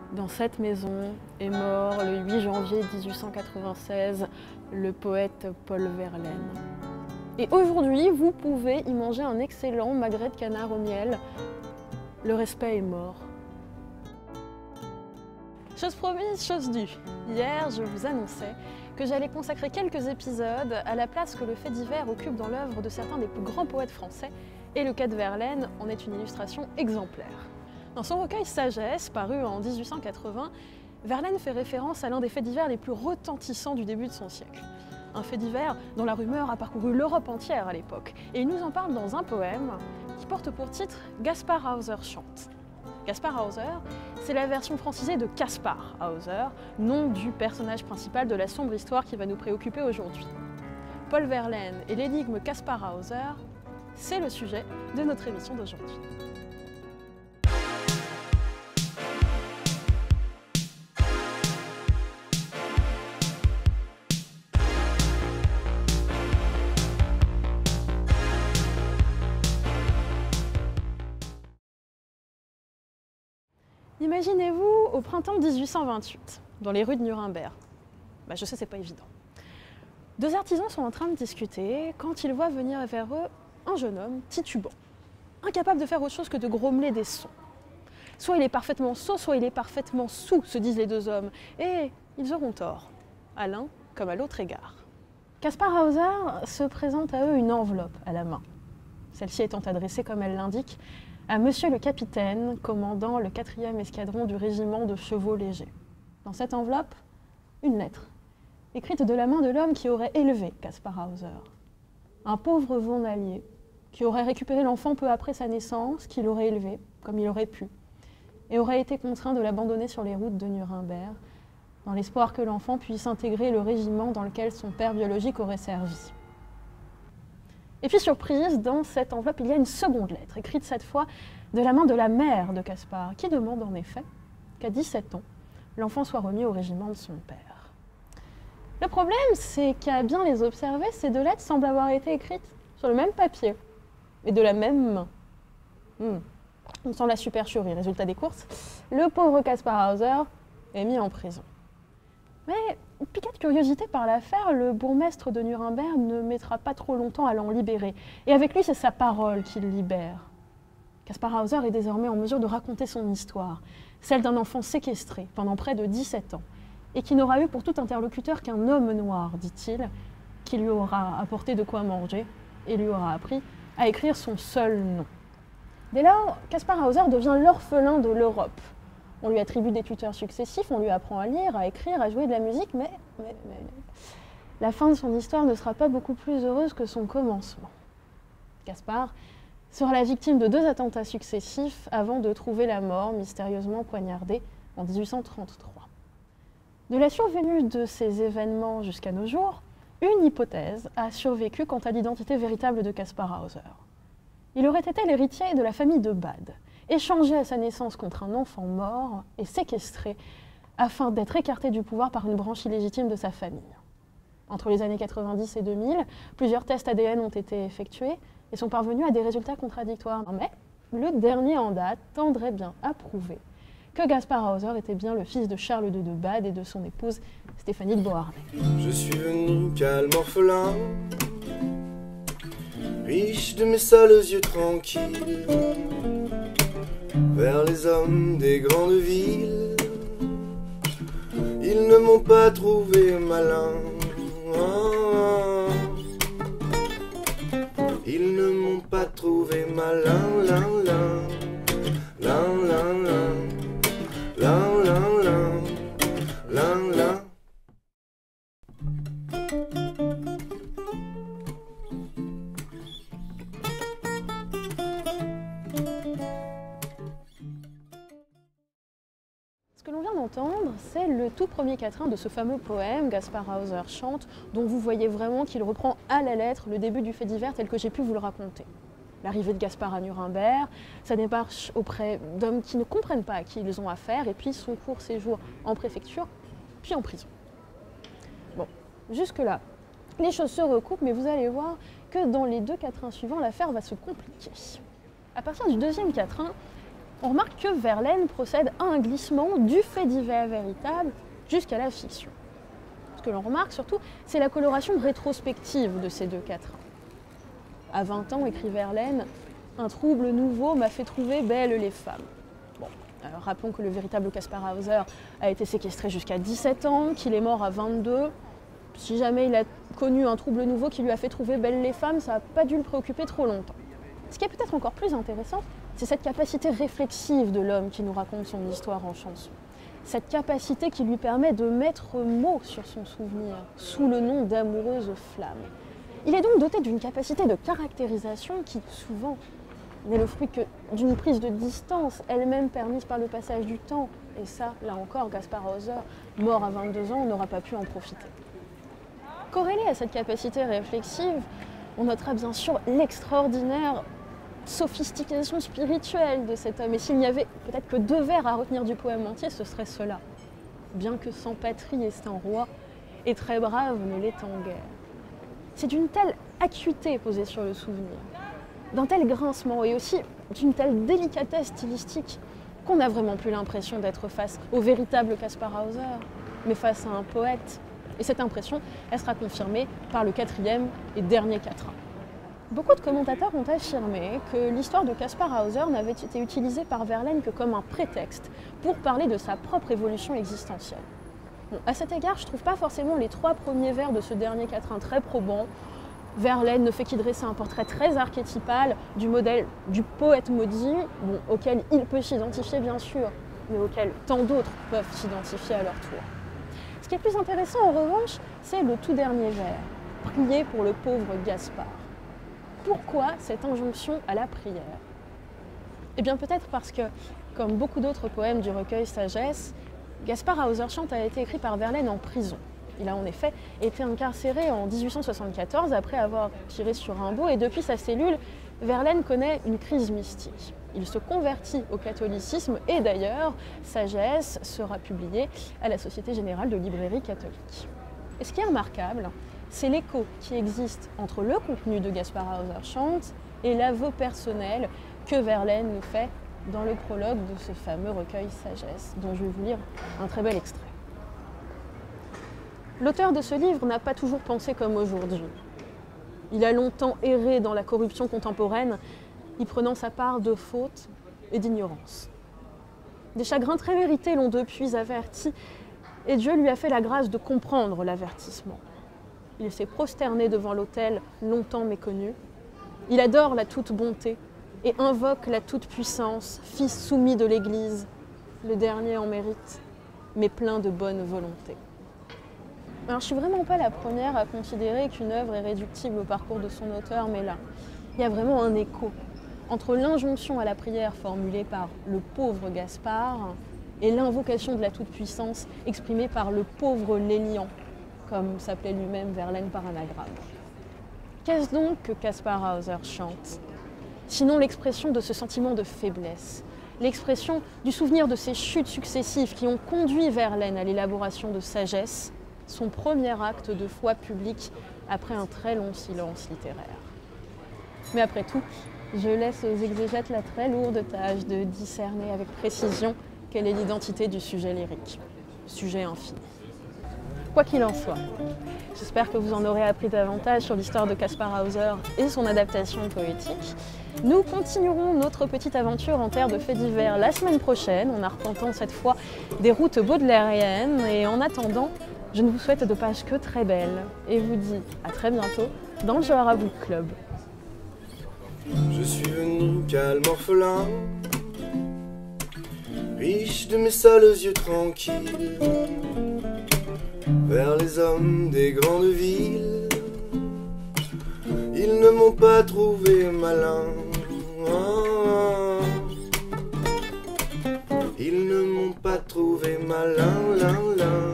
Dans cette maison est mort le 8 janvier 1896 le poète Paul Verlaine. Et aujourd'hui, vous pouvez y manger un excellent magret de canard au miel. Le respect est mort. Chose promise, chose due. Hier, je vous annonçais que j'allais consacrer quelques épisodes à la place que le fait divers occupe dans l'œuvre de certains des plus grands poètes français, et le cas de Verlaine en est une illustration exemplaire. Dans son recueil Sagesse, paru en 1880, Verlaine fait référence à l'un des faits divers les plus retentissants du début de son siècle. Un fait divers dont la rumeur a parcouru l'Europe entière à l'époque, et il nous en parle dans un poème qui porte pour titre « Gaspard Hauser chante ». Gaspard Hauser, c'est la version francisée de Caspar Hauser, nom du personnage principal de la sombre histoire qui va nous préoccuper aujourd'hui. Paul Verlaine et l'énigme Caspar Hauser, c'est le sujet de notre émission d'aujourd'hui. Imaginez-vous au printemps 1828, dans les rues de Nuremberg. Je sais, c'est pas évident. Deux artisans sont en train de discuter quand ils voient venir vers eux un jeune homme titubant, incapable de faire autre chose que de grommeler des sons. Soit il est parfaitement sot, soit il est parfaitement soûl, se disent les deux hommes, et ils auront tort, à l'un comme à l'autre égard. Caspar Hauser se présente à eux une enveloppe à la main, celle-ci étant adressée, comme elle l'indique, à Monsieur le Capitaine, commandant le 4e escadron du régiment de chevaux légers. Dans cette enveloppe, une lettre, écrite de la main de l'homme qui aurait élevé Caspar Hauser. Un pauvre journalier qui aurait récupéré l'enfant peu après sa naissance, qu'il aurait élevé comme il aurait pu, et aurait été contraint de l'abandonner sur les routes de Nuremberg, dans l'espoir que l'enfant puisse intégrer le régiment dans lequel son père biologique aurait servi. Et puis, surprise, dans cette enveloppe, il y a une seconde lettre, écrite cette fois de la main de la mère de Caspar, qui demande en effet qu'à 17 ans, l'enfant soit remis au régiment de son père. Le problème, c'est qu'à bien les observer, ces deux lettres semblent avoir été écrites sur le même papier et de la même main. On sent la supercherie. Résultat des courses, le pauvre Caspar Hauser est mis en prison. Mais, piqué de curiosité par l'affaire, le bourgmestre de Nuremberg ne mettra pas trop longtemps à l'en libérer. Et avec lui, c'est sa parole qui le libère. Caspar Hauser est désormais en mesure de raconter son histoire, celle d'un enfant séquestré pendant près de 17 ans, et qui n'aura eu pour tout interlocuteur qu'un homme noir, dit-il, qui lui aura apporté de quoi manger et lui aura appris à écrire son seul nom. Dès lors, Caspar Hauser devient l'orphelin de l'Europe. On lui attribue des tuteurs successifs, on lui apprend à lire, à écrire, à jouer de la musique, mais la fin de son histoire ne sera pas beaucoup plus heureuse que son commencement. Caspar sera la victime de 2 attentats successifs avant de trouver la mort, mystérieusement poignardé en 1833. De la survenue de ces événements jusqu'à nos jours, une hypothèse a survécu quant à l'identité véritable de Caspar Hauser. Il aurait été l'héritier de la famille de Bade, échangé à sa naissance contre un enfant mort et séquestré afin d'être écarté du pouvoir par une branche illégitime de sa famille. Entre les années 90 et 2000, plusieurs tests ADN ont été effectués et sont parvenus à des résultats contradictoires. Mais le dernier en date tendrait bien à prouver que Caspar Hauser était bien le fils de Charles II de Bade et de son épouse Stéphanie de Beauharnais. Je suis venu calme orphelin, riche de mes seuls yeux tranquilles, vers les hommes des grandes villes. Ils ne m'ont pas trouvé malin, ils ne m'ont pas trouvé malin, lin, lin, lin, lin, lin, lin, lin, lin, lin, lin. Ce que l'on vient d'entendre, c'est le tout premier quatrain de ce fameux poème, Caspar Hauser chante, dont vous voyez vraiment qu'il reprend à la lettre le début du fait divers tel que j'ai pu vous le raconter. L'arrivée de Caspar à Nuremberg, sa démarche auprès d'hommes qui ne comprennent pas à qui ils ont affaire, et puis son court séjour en préfecture, puis en prison. Bon, jusque-là, les choses se recoupent, mais vous allez voir que dans les 2 quatrains suivants, l'affaire va se compliquer. À partir du 2e quatrain, on remarque que Verlaine procède à un glissement du fait divers véritable jusqu'à la fiction. Ce que l'on remarque surtout, c'est la coloration rétrospective de ces deux quatrains. À 20 ans, écrit Verlaine, un trouble nouveau m'a fait trouver belles les femmes. Bon, alors rappelons que le véritable Kaspar Hauser a été séquestré jusqu'à 17 ans, qu'il est mort à 22. Si jamais il a connu un trouble nouveau qui lui a fait trouver belles les femmes, ça n'a pas dû le préoccuper trop longtemps. Ce qui est peut-être encore plus intéressant, c'est cette capacité réflexive de l'homme qui nous raconte son histoire en chanson. Cette capacité qui lui permet de mettre mot sur son souvenir, sous le nom d'amoureuse flamme. Il est donc doté d'une capacité de caractérisation qui, souvent, n'est le fruit que d'une prise de distance, elle-même permise par le passage du temps. Et ça, là encore, Kaspar Hauser, mort à 22 ans, n'aura pas pu en profiter. Corrélé à cette capacité réflexive, on notera bien sûr l'extraordinaire sophistication spirituelle de cet homme. Et s'il n'y avait peut-être que 2 vers à retenir du poème entier, ce serait cela. Bien que sans patrie est un roi, et très brave ne l'est en guerre. C'est d'une telle acuité posée sur le souvenir, d'un tel grincement et aussi d'une telle délicatesse stylistique qu'on a vraiment plus l'impression d'être face au véritable Kaspar Hauser, mais face à un poète. Et cette impression, elle sera confirmée par le 4e et dernier quatrain. Beaucoup de commentateurs ont affirmé que l'histoire de Kaspar Hauser n'avait été utilisée par Verlaine que comme un prétexte pour parler de sa propre évolution existentielle. Bon, à cet égard, je ne trouve pas forcément les 3 premiers vers de ce dernier quatrain très probants. Verlaine ne fait qu'y dresser un portrait très archétypal du modèle du poète maudit, bon, auquel il peut s'identifier bien sûr, mais auquel tant d'autres peuvent s'identifier à leur tour. Ce qui est plus intéressant en revanche, c'est le tout dernier vers, « Priez pour le pauvre Gaspard ». Pourquoi cette injonction à la prière? Eh bien peut-être parce que, comme beaucoup d'autres poèmes du recueil Sagesse, Kaspar Hauser chante a été écrit par Verlaine en prison. Il a en effet été incarcéré en 1874 après avoir tiré sur Rimbaud et depuis sa cellule, Verlaine connaît une crise mystique. Il se convertit au catholicisme et d'ailleurs, Sagesse sera publié à la Société Générale de Librairie Catholique. Et ce qui est remarquable, c'est l'écho qui existe entre le contenu de Kaspar Hauser chante et l'aveu personnel que Verlaine nous fait dans le prologue de ce fameux recueil Sagesse, dont je vais vous lire un très bel extrait. L'auteur de ce livre n'a pas toujours pensé comme aujourd'hui. Il a longtemps erré dans la corruption contemporaine, y prenant sa part de fautes et d'ignorance. Des chagrins très mérités l'ont depuis averti, et Dieu lui a fait la grâce de comprendre l'avertissement. Il s'est prosterné devant l'autel longtemps méconnu. Il adore la toute bonté et invoque la toute puissance, fils soumis de l'Église, le dernier en mérite, mais plein de bonne volonté. Alors je suis vraiment pas la première à considérer qu'une œuvre est réductible au parcours de son auteur, mais là, il y a vraiment un écho entre l'injonction à la prière formulée par le pauvre Gaspard et l'invocation de la toute-puissance exprimée par le pauvre Lélian, comme s'appelait lui-même Verlaine par anagramme. Qu'est-ce donc que Kaspar Hauser chante? Sinon l'expression de ce sentiment de faiblesse, l'expression du souvenir de ces chutes successives qui ont conduit Verlaine à l'élaboration de Sagesse, son premier acte de foi publique après un très long silence littéraire. Mais après tout, je laisse aux exégètes la très lourde tâche de discerner avec précision quelle est l'identité du sujet lyrique, sujet infini. Quoi qu'il en soit, j'espère que vous en aurez appris davantage sur l'histoire de Kaspar Hauser et son adaptation poétique. Nous continuerons notre petite aventure en terre de faits divers la semaine prochaine, en arpentant cette fois des routes baudelairiennes. Et en attendant, je ne vous souhaite de pages que très belles et vous dis à très bientôt dans le Johara Book Club. Je suis venu calme orphelin, riche de mes seuls yeux tranquilles, vers les hommes des grandes villes. Ils ne m'ont pas trouvé malin, ils ne m'ont pas trouvé malin,